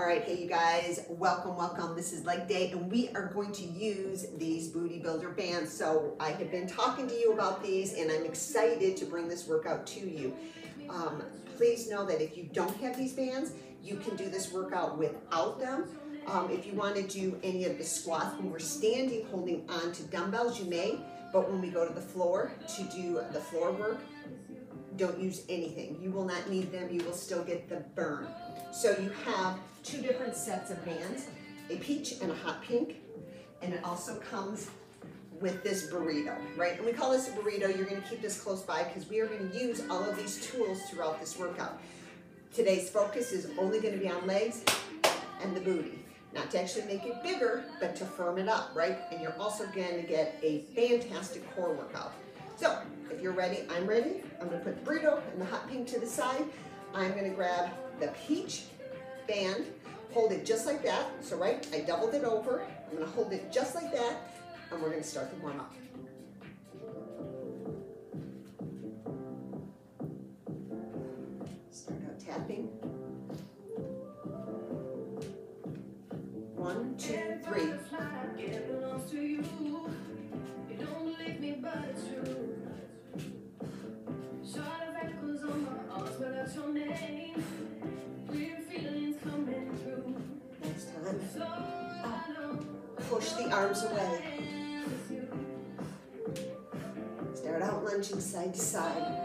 right, hey you guys, welcome. This is leg day and we are going to use these booty builder bands. So I have been talking to you about these and I'm excited to bring this workout to you. Please know that if you don't have these bands, you can do this workout without them. If you want to do any of the squats when we're standing holding on to dumbbells, you may, but when we go to the floor to do the floor work, don't use anything. You will not need them. You will still get the burn. So you have two different sets of bands, a peach and a hot pink, and it also comes with this burrito, right? And we call this a burrito. You're going to keep this close by because we are going to use all of these tools throughout this workout. Today's focus is only going to be on legs and the booty. Not to actually make it bigger, but to firm it up, right? And you're also going to get a fantastic core workout. So if you're ready, I'm ready. I'm going to put the burrito and the hot pink to the side. I'm going to grab the peach band, hold it just like that. So right, I doubled it over. I'm going to hold it just like that, and we're going to start the warm up. Start out tapping. 1, 2, 3. Next time, push the arms away. Start out lunging side to side.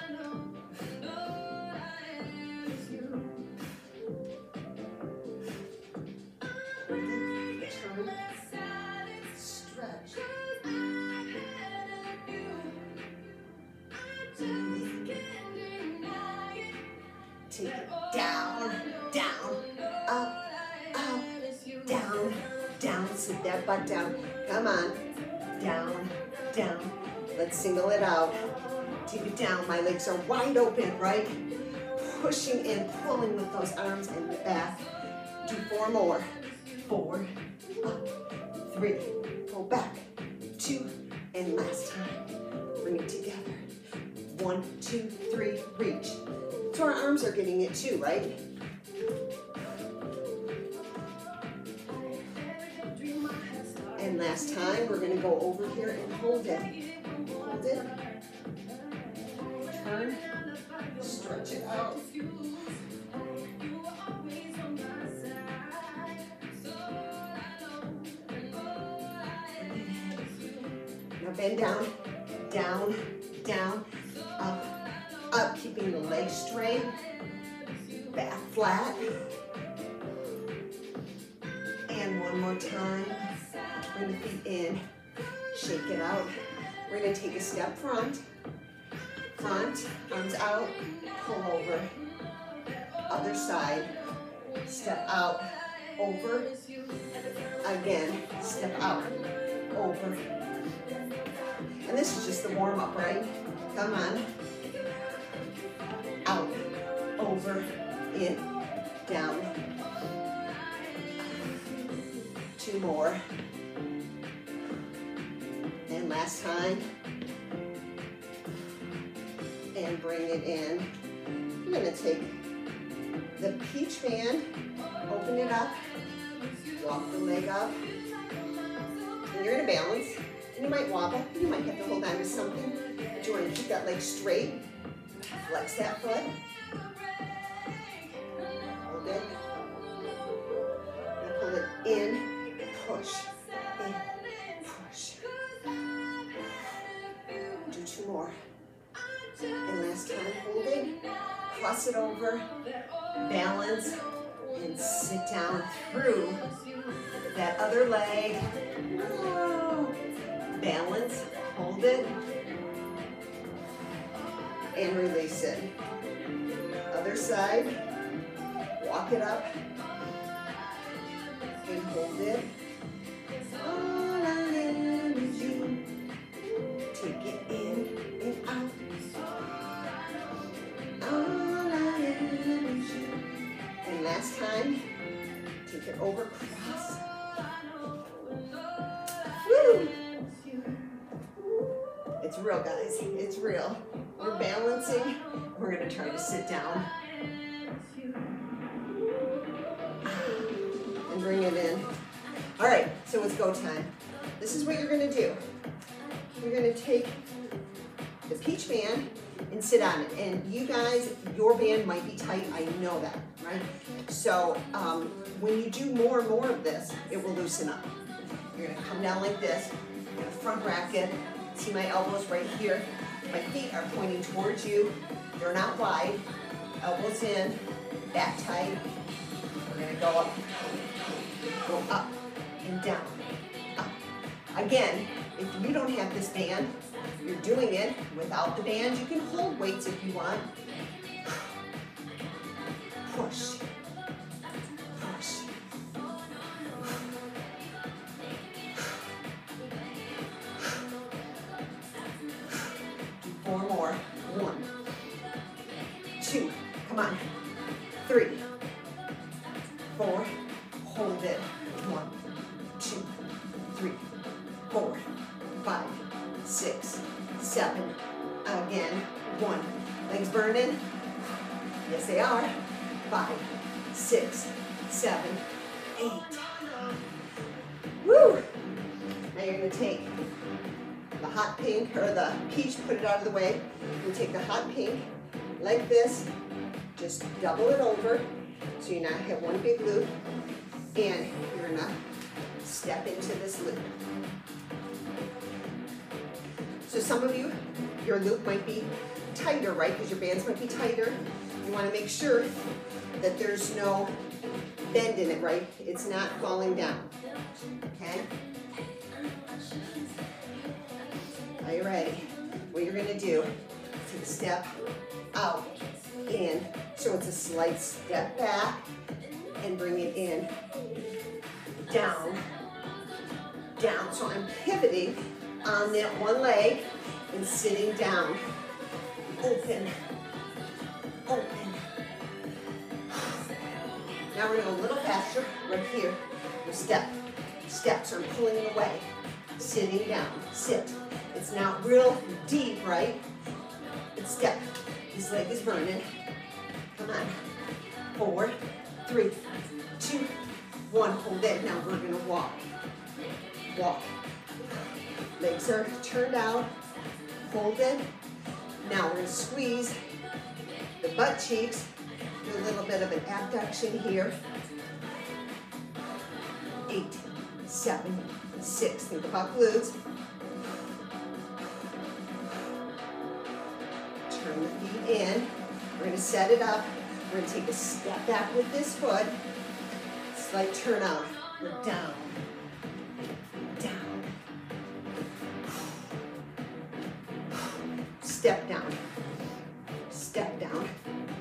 Take it down, down, up, up, down, down. Sit that butt down. Come on. Down, down. Let's single it out. Take it down. My legs are wide open, right? Pushing and pulling with those arms in the back. Do 4 more. 4, up, 3, pull back, 2, and last time. Bring it together. 1, 2, 3, reach. So our arms are getting it too, right? And last time, we're going to go over here and hold it. Hold it. Turn. Stretch it out. Now bend down, down, down, up, up, keeping the legs straight, back flat. And one more time, bring the feet in, shake it out. We're gonna take a step front, arms out, pull over, other side, step out, over, again, step out, over. And this is just the warm up, right? Come on. Out, over, in, down. 2 more. And last time. And bring it in. I'm going to take the peach band, open it up, walk the leg up. And you're going to balance. And you might wobble. You might have to hold on to something. But you want to keep that leg straight. Flex that foot. Hold it. Now pull it in, push, in, push. Do 2 more. And last time, hold it, cross it over, balance, and sit down through that other leg. Balance, hold it, and release it. Other side, walk it up, and hold it. All I am is you. Take it in and out. All I am is you. And last time, take it over, cross. Woo! It's real, guys. It's real. We're balancing. We're going to try to sit down. bring it in. All right, so it's go time. This is what you're gonna do. You're gonna take the peach band and sit on it. And you guys, your band might be tight, I know that, right? So when you do more and more of this, it will loosen up. You're gonna come down like this, you're gonna front rack it. See my elbows right here? My feet are pointing towards you. They're not wide. Elbows in, back tight. We're gonna go up and down, up. Again, if you don't have this band, you're doing it without the band. You can hold weights if you want. Push, push. Do 4 more. 1, 2, come on. 3, 4, hold it. 1, 2, 3, 4, 5, 6, 7. Again. 1. Legs burning? Yes, they are. 5, 6, 7, 8. Woo! Now you're going to take the hot pink, or the peach, put it out of the way. You take the hot pink like this, just double it over so you not hit one big loop, and you're going to step into this loop. So some of you, your loop might be tighter, right? Because your bands might be tighter. You want to make sure that there's no bend in it, right? It's not falling down, okay? Are you ready? What you're gonna do, take a step out, in. So it's a slight step back and bring it in, down, down. So I'm pivoting on that one leg and sitting down. Open, open. Now we're gonna go a little faster right here. Step, step, so I'm pulling it away. Sitting down, sit. It's not real deep, right? It's step. This leg is burning. Come on. 4, 3, 2, 1. Hold it. Now we're gonna walk. Walk. Legs are turned out. Hold it. Now we're gonna squeeze the butt cheeks. Do a little bit of an abduction here. 8, 7, 6. Think about glutes. Turn the feet in. We're going to set it up. We're going to take a step back with this foot. Slight turn out. We're down. Down. Step down. Step down.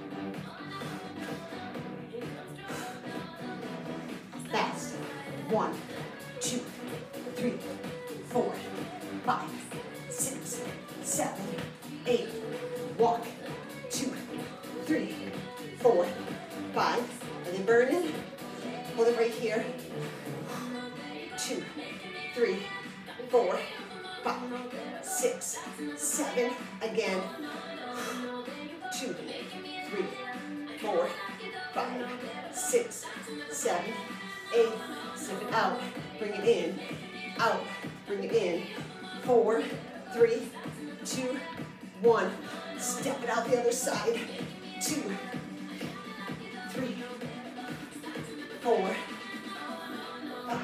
Fast. 1, 2, 3, 4, 5, 6, 7, 8. Walk. 2, 3, 4, 5. Are they burning? Hold it right here. 2, 3, 4, 5, 6, 7. Again. 2, 3, 4, 5, 6, 7, 8. Step it out. Bring it in. Out. Bring it in. 4, 3, 2, 1. Step it out the other side. 2, 3, 4, 5,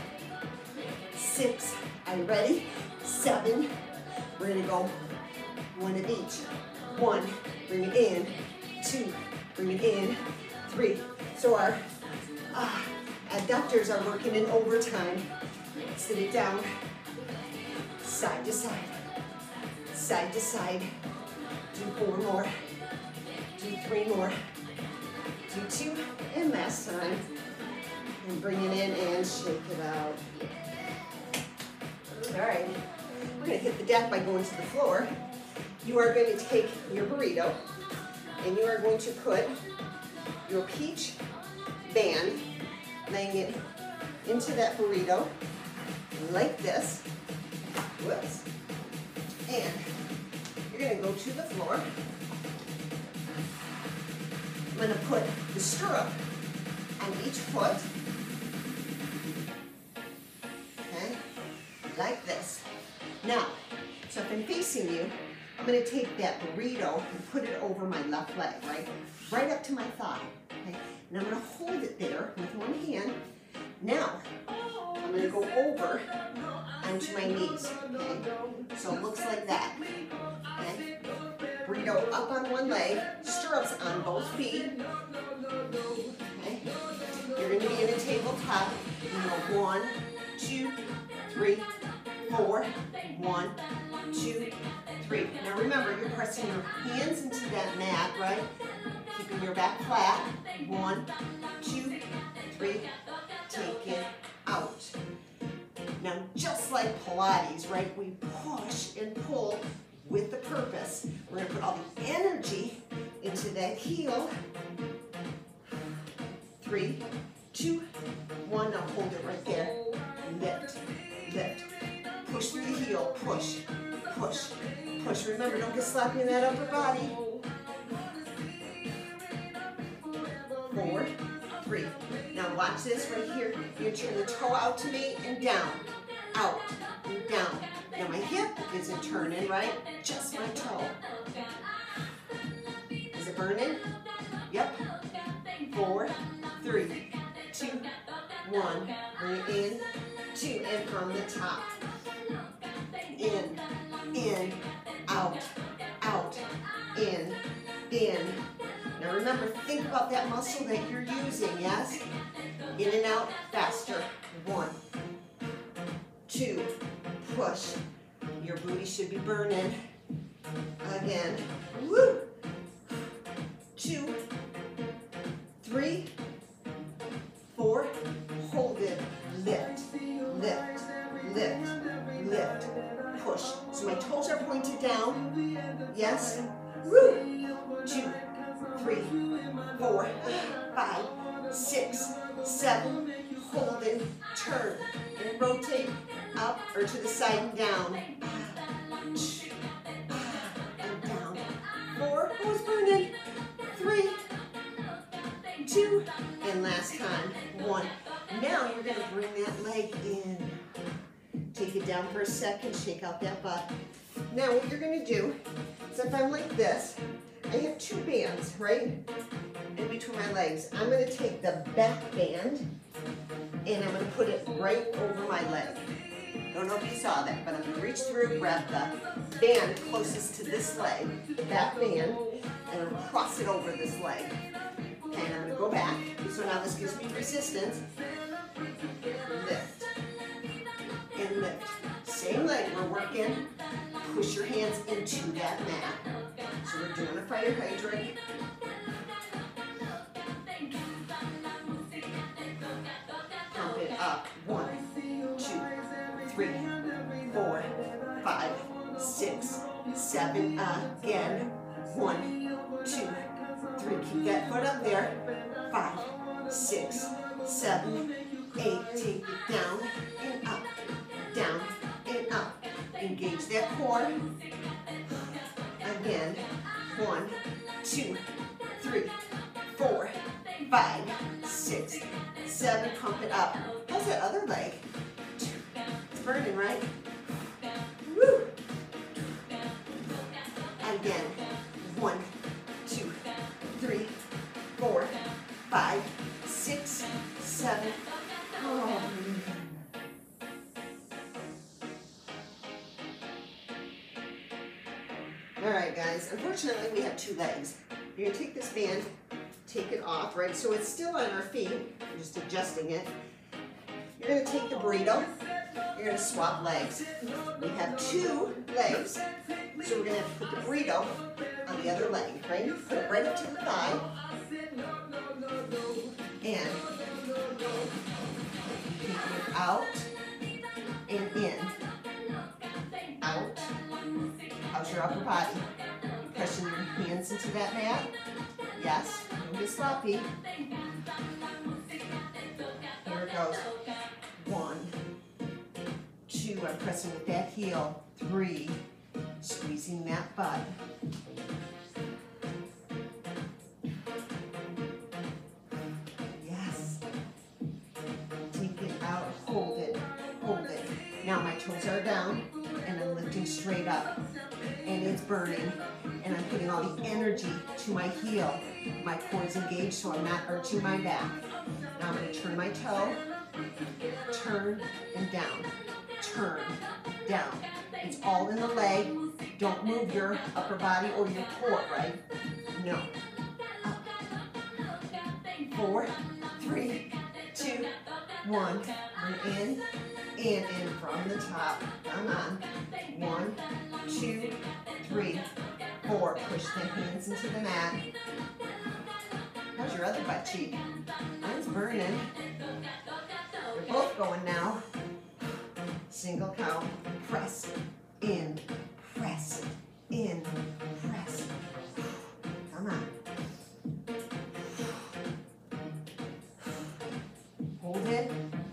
6. Are you ready? 7. We're gonna go 1 of each. 1. Bring it in. 2. Bring it in. 3. So our adductors are working in overtime. Sit it down. Side to side. Side to side. Do 4 more. Do 3 more. Do 2. And last time. And bring it in and shake it out. All right. We're going to hit the deck by going to the floor. You are going to take your burrito and you are going to put your peach band, laying it into that burrito like this. Whoops. And you're going to go to the floor. I'm going to put the stirrup on each foot. Now, so if I'm facing you, I'm going to take that burrito and put it over my left leg, right up to my thigh, okay? And I'm going to hold it there with one hand. Now, I'm going to go over onto my knees, okay? So it looks like that, okay? Burrito up on one leg, stirrups on both feet, okay? You're going to be in a tabletop. You go 1, 2, 3, 4, 1, 2, 3. Now remember, you're pressing your hands into that mat, right? Keeping your back flat. 1, 2, 3. Take it out. Now, just like Pilates, right? We push and pull with the purpose. We're going to put all the energy into that heel. 3, 2, 1. Now hold it right there. Lift, lift. Push through the heel. Push, push, push. Remember, don't get sloppy in that upper body. 4, 3. Now watch this right here. You're going to turn the toe out to me and down, out, and down. Now my hip isn't turning, right? Just my toe. Is it burning? Yep. 4, 3, 2, 1. Bring it in, 2, and from the top. In, out, out, in. Now remember, think about that muscle that you're using, yes? In and out, faster. 1, 2, push. Your booty should be burning. Again, woo. 2, 3, 4, hold it, lift, lift, lift, lift, push. So my toes are pointed down, yes? Woo. 2, 3, 4, 5, 6, 7, hold it, turn, and rotate up or to the side and down. And down. 4, who's burning? 3, 2, and last time, 1. Now you're going to bring that leg in. Take it down for a second, shake out that butt. Now what you're going to do is if I'm like this, I have 2 bands, right, in between my legs. I'm going to take the back band and I'm going to put it right over my leg. Don't know if you saw that, but I'm going to reach through, grab the band closest to this leg, back band, and I'm going to cross it over this leg. Okay, and I'm going to go back. So now this gives me resistance. Lift and lift. Same leg we're working. Push your hands into that mat. So we're doing a fire hydrant. Pump it up. 1, 2, 3, 4, 5, 6, 7. Again. 1, 2, 3. Keep that foot up there. 5, 6, 7, 8. Take it down and up, down and up. Engage that core. Again. 1, 2, 3, 4, 5, 6, 7. Pump it up. How's that other leg? It's burning, right? Woo! Again. 1, 2, 3, 4, 5, 6, 7. Oh. All right, guys. Unfortunately, we have 2 legs. You're gonna take this band, take it off, right? So it's still on our feet. I'm just adjusting it. You're gonna take the burrito. You're gonna swap legs. We have 2 legs, so we're gonna put the burrito on the other leg, right? Put it right up to the thigh. And out and in. Out. How's your upper body? Pressing your hands into that mat. Yes. Don't get sloppy. Here it goes. 1, 2. I'm pressing with that heel. 3. Squeezing that butt. Yes. Take it out. Hold it. Hold it. Now my toes are down. and I'm lifting straight up. And it's burning. And I'm putting all the energy to my heel. My core's engaged, so I'm not arching my back. Now I'm going to turn my toe, turn and down, turn, down. It's all in the leg. Don't move your upper body or your core, right? No. Up. 4, 3, 2, 1. Bring in from the top. Come on. 1, 2, 3, 4. Push the hands into the mat. How's your other butt cheek? Mine's burning. They're both going now. Single count. Press in, press in, press. Come on. Hold it.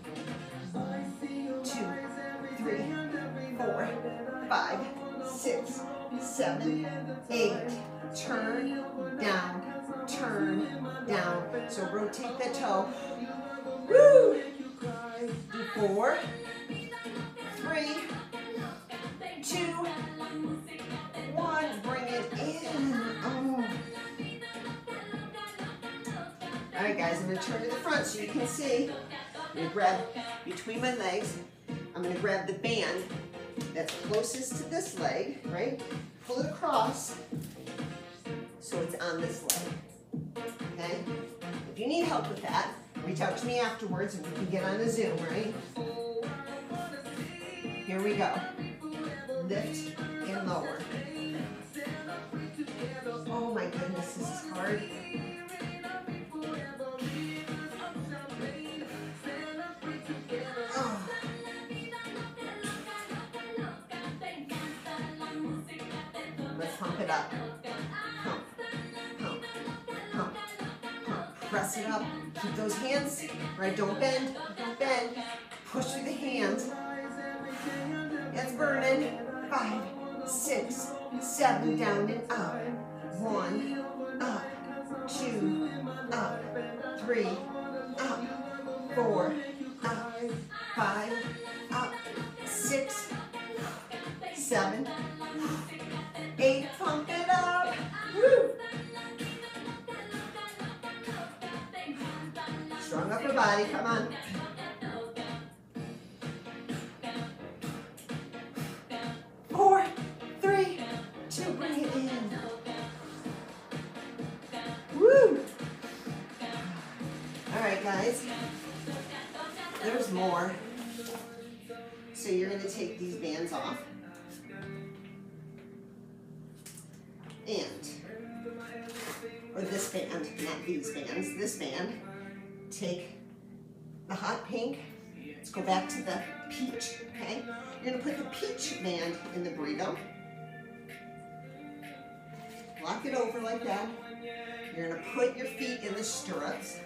2, 3, 4, 5, 6, 7, 8. Turn down, turn down. So rotate the toe. Woo! Do 4, 3, 2, 1. Bring it in. Oh. All right, guys, I'm going to turn to the front so you can see. I'm going to grab between my legs. I'm going to grab the band that's closest to this leg, right? Pull it across so it's on this leg, okay? If you need help with that, reach out to me afterwards and we can get on a Zoom, right? Here we go. Lift and lower. Oh my goodness, this is hard. Oh. Let's pump it up. Pump, pump, pump, pump. Press it up. Keep those hands, right? Don't bend, don't bend. Push through the hands. It's burning. 5, 6, 7, down and up. 1, up. 2, up. 3, up. 4, up. 5, up. 6, 7, 8. Pump it up. Woo! Strong upper body. Come on. 4, 3, 2, bring it in. Woo! All right, guys. There's more. So you're going to take these bands off. And, or this band, not these bands, this band. Take the hot pink. Let's go back to the peach, okay? You're going to put the peach band in the burrito. Lock it over like that. You're going to put your feet in the stirrups.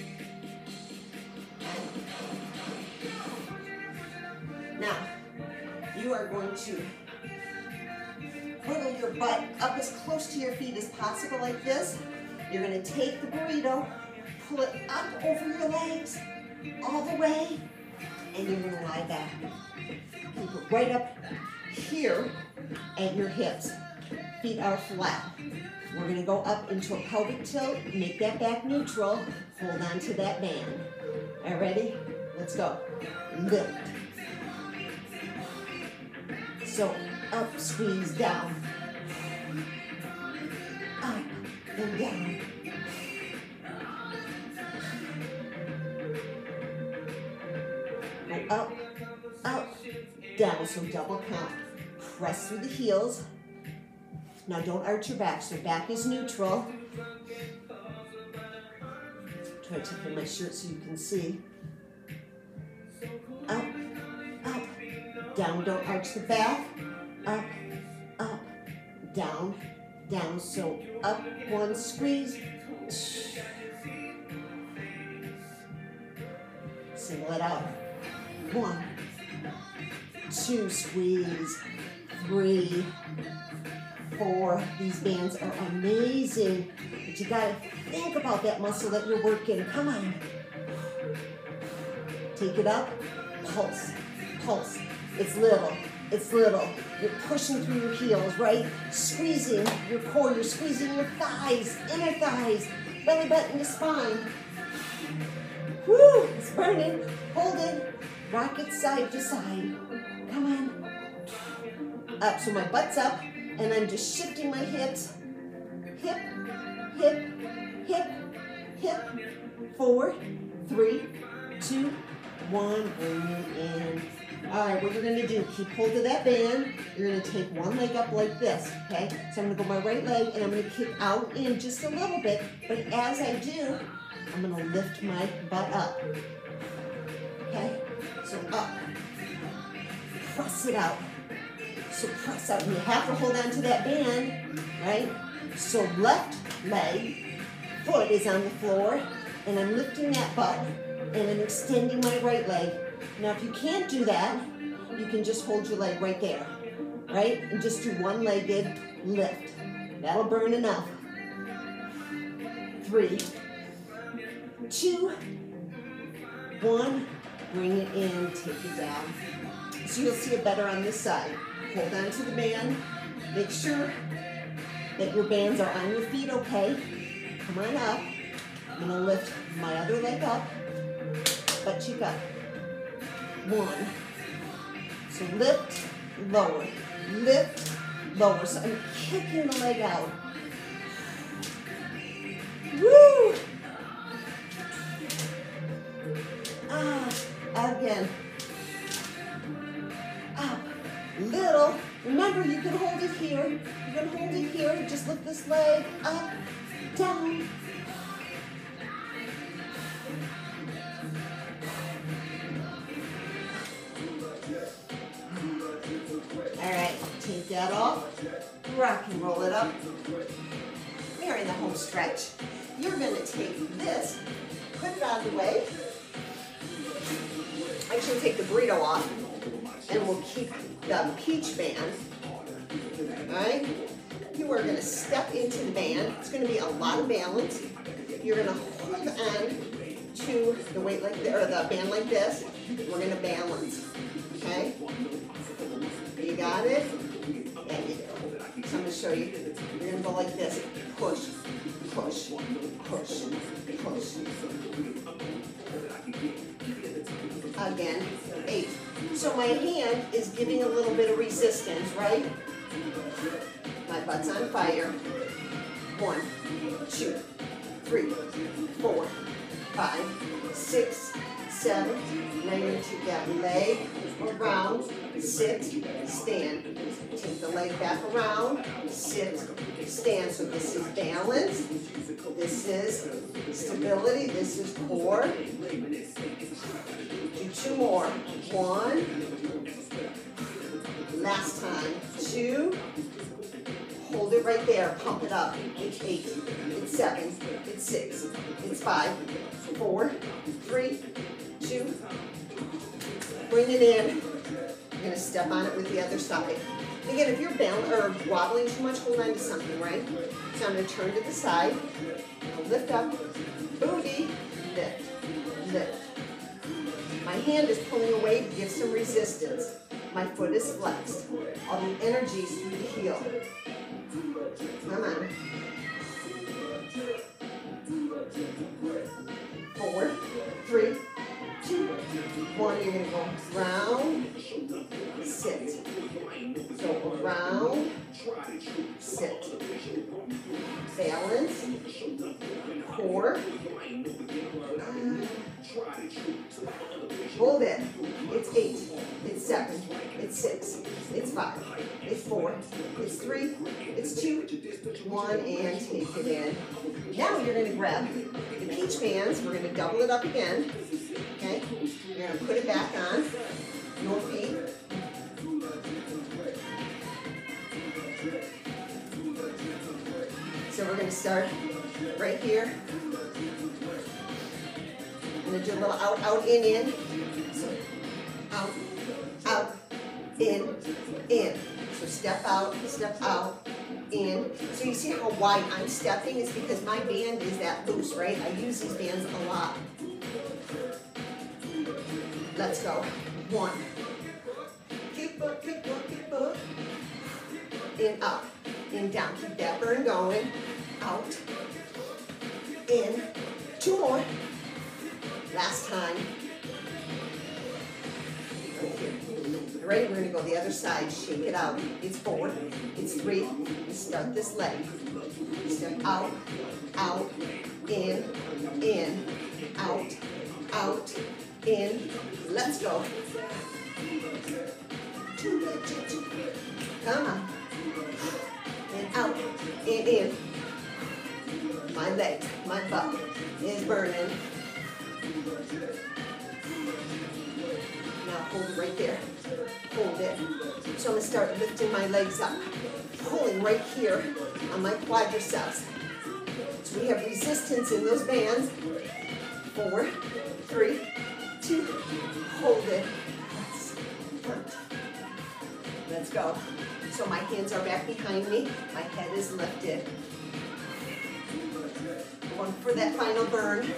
Now, you are going to wiggle your butt up as close to your feet as possible like this. You're going to take the burrito, pull it up over your legs, all the way, and you're going to lie back. Keep it right up here at your hips. Feet are flat. We're going to go up into a pelvic tilt, make that back neutral, hold on to that band. All right, ready? Let's go. Lift. So up, squeeze, down. Up and down. Go up, up, down. So double count. Press through the heels. Now don't arch your back, so back is neutral. Try to put my shirt so you can see. Up, up, down, don't arch the back. Up, up, down, down. So up, one, squeeze. Single it out. 1, 2, squeeze. 3, 4. These bands are amazing, but you gotta think about that muscle that you're working. Come on. Take it up. Pulse, pulse. It's little. it's little. You're pushing through your heels, right? Squeezing your core, you're squeezing your thighs, inner thighs, belly button to spine. Woo, it's burning. Hold it. Rock it side to side. Come on. Up, so my butt's up, and I'm just shifting my hips. Hip, hip, hip, hip. 4, 3, 2, 1. Bring it in. All right, what you're gonna do, keep hold of that band. You're gonna take one leg up like this, okay? So I'm gonna go my right leg, and I'm gonna kick out in just a little bit, but as I do, I'm gonna lift my butt up, okay? So up, press it out. So press out, and you have to hold on to that band, right? So left leg, foot is on the floor, and I'm lifting that butt, and I'm extending my right leg. Now if you can't do that, you can just hold your leg right there, right? And just do one-legged lift. That'll burn enough. 3, 2, 1. Bring it in, take it down. So you'll see it better on this side. Hold on to the band. Make sure that your bands are on your feet, okay? Come on up. I'm gonna lift my other leg up, butt cheek up. 1. So lift, lower, lift, lower. So I'm kicking the leg out. Woo! Again. Up, little. Remember, you can hold it here. You can hold it here. Just lift this leg up, down. All right, take that off. Rock and roll it up. We are in the home stretch. You're going to take this, put it out of the way. Actually, take the burrito off, and we'll keep the peach band. All right? You are going to step into the band. It's going to be a lot of balance. You're going to hold on to the weight like this, or the band like this. We're going to balance. Okay? You got it? Yeah, you do. So I'm going to show you. You're going to go like this. Push, push, push, push. Again, 8. So my hand is giving a little bit of resistance, right? My butt's on fire. 1, 2, 3, 4, 5, 6, 7. Now you're going to take that leg around, sit, stand. Take the leg back around, sit, stand. So this is balance, this is stability, this is core. Do 2 more. 1. Last time. 2. Hold it right there. Pump it up. It's 8. It's 7. It's 6. It's 5. 4. 3. 2. Bring it in. You're going to step on it with the other side. Again, if you're bound or wobbling too much, hold on to something, right? So I'm going to turn to the side. I'll lift up. Booty. Lift. Lift. My hand is pulling away to give some resistance. My foot is flexed. All the energy is through the heel. Come on. 4, 3, 2, 1. You're going to go round, sit. So around, sit. Balance, core. Hold it. It's 8. It's 7. It's 6. It's 5. It's 4. It's 3. It's 2. 1, and take it in. Now you're going to grab the peach bands. We're going to double it up again. Okay? You're going to put it back on. No feet. So we're going to start right here. I'm going to do a little out, out, in. So out, out, in. So step out, in. So you see how wide I'm stepping? It's because my band is that loose, right? I use these bands a lot. Let's go. 1. Keep up, in, up, in, down. Keep that burn going. Out, in, 2 more. Last time. Ready? We're going to go the other side. Shake it out. It's 4. It's 3. We start this leg. Step out, out, in, out, out, in. Let's go. 2 legs. Come on. And out, and in. My legs, my butt is burning. Now hold it right there. Hold it. So I'm going to start lifting my legs up. Pulling right here on my quadriceps. So we have resistance in those bands. 4, 3, 2, hold it. Press, front. Let's go. So my hands are back behind me. My head is lifted. One for that final burn.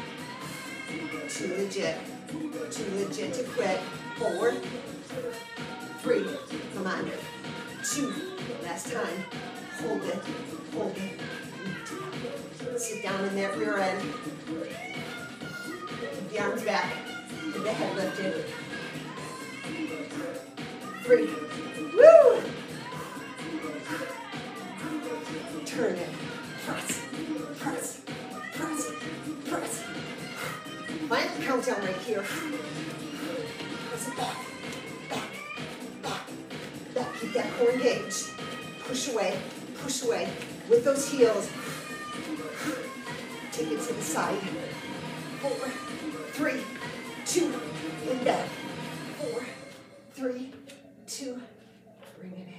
2 legit. 2 legit to quit. 4, 3, come on. 2, last time. Hold it, hold it. Sit down in that rear end. Keep the arms back. Keep the head lifted. 3, woo! Turn it. Press, press, press, press. Final countdown right here. Press it back, back, back, back. Keep that core engaged. Push away with those heels. Take it to the side. 4, 3, 2, and back. 4, 3, 2, bring it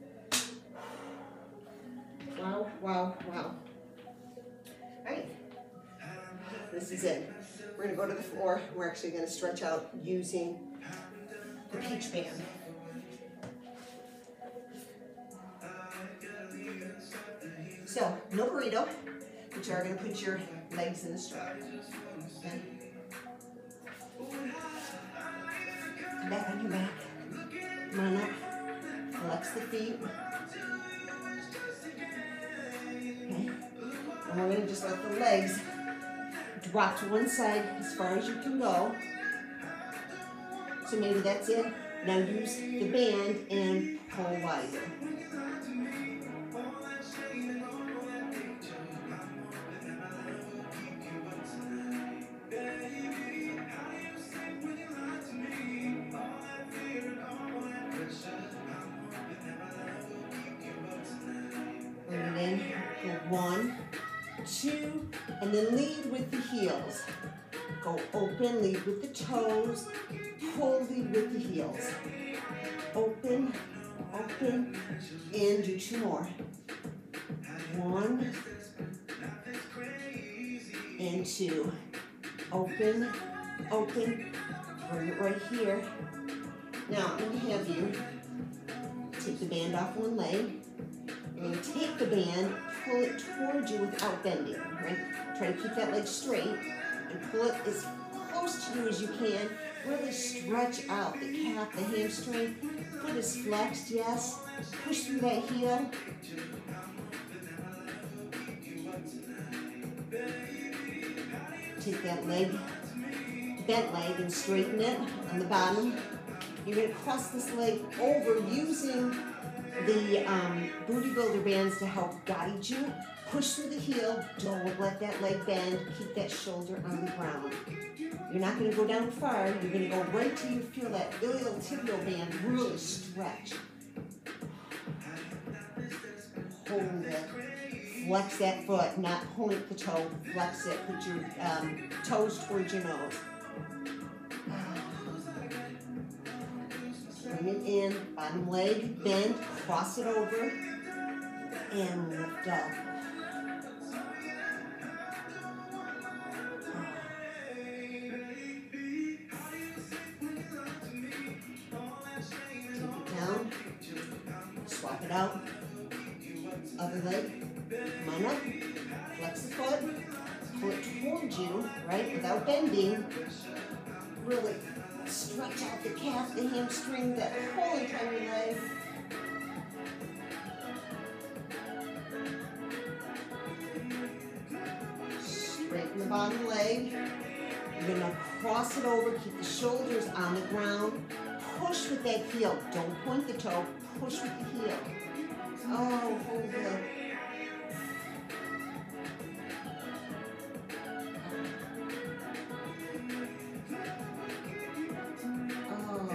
in. Wow, wow, wow. All right, this is it. We're gonna go to the floor. We're actually gonna stretch out using the peach band. So, no burrito, but you are going to put your legs in a strap. Okay? Come back on your back. Come on up. Flex the feet. Okay? And we're going to just let the legs drop to one side as far as you can go. So maybe that's it. Now use the band and pull wider. And then go 1, 2, and then lead with the heels. Go open, lead with the toes, pull, lead with the heels. Open, open, and do 2 more. 1 and 2. Open, open, bring it right here. Now I'm going to have you take the band off one leg. You're going to take the band, pull it towards you without bending, right? Try to keep that leg straight and pull it as close to you as you can. Really stretch out the calf, the hamstring. Foot is flexed, yes. Push through that heel. Take that leg, bent leg, and straighten it on the bottom. You're going to cross this leg over using the booty builder bands to help guide you. Push through the heel, don't let that leg bend, keep that shoulder on the ground. You're not going to go down far, you're going to go right till you feel that iliotibial band really stretch. Hold it. Flex that foot, not point the toe, flex it. Put your toes towards your nose. Bring it in, bottom leg, bend, cross it over, and lift up. Take it down, swap it out. Other leg, come on up, flex the foot, pull it towards you, right, without bending. Really stretch out the calf, the hamstring, that whole entire leg. You're gonna cross it over, keep the shoulders on the ground. Push with that heel. Don't point the toe, push with the heel. Oh, hold it. Oh.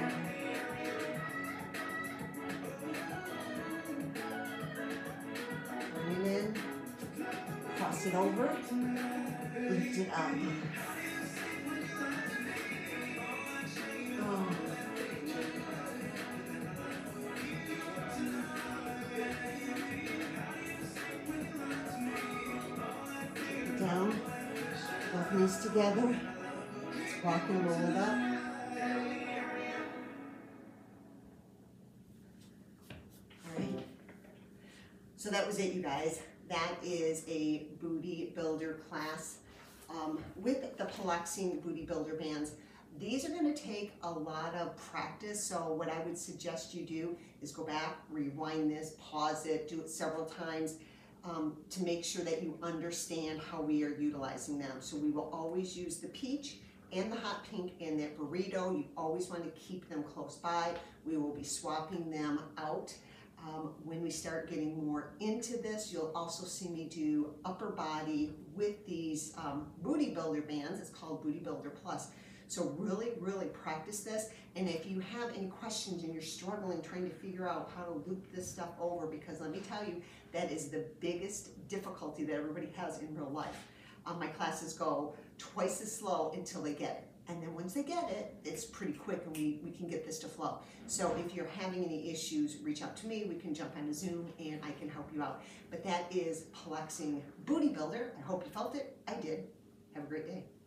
Bring it in. Cross it over. Lift it up. Oh. Down, both knees together. Let's walk and roll it up. All right. So that was it, you guys. That is a booty builder class with the PILOXING Booty Builder bands. These are going to take a lot of practice, so what I would suggest you do is go back, rewind this, pause it, do it several times to make sure that you understand how we are utilizing them. So we will always use the peach and the hot pink and that burrito. You always want to keep them close by. We will be swapping them out. When we start getting more into this, you'll also see me do upper body with these booty builder bands. It's called Booty Builder Plus. So really, really practice this. And if you have any questions and you're struggling trying to figure out how to loop this stuff over, because let me tell you, that is the biggest difficulty that everybody has in real life. My classes go twice as slow until they get it. And then once they get it, it's pretty quick and we can get this to flow. So if you're having any issues, reach out to me. We can jump on a Zoom and I can help you out. But that is PILOXING Booty Builder. I hope you felt it. I did. Have a great day.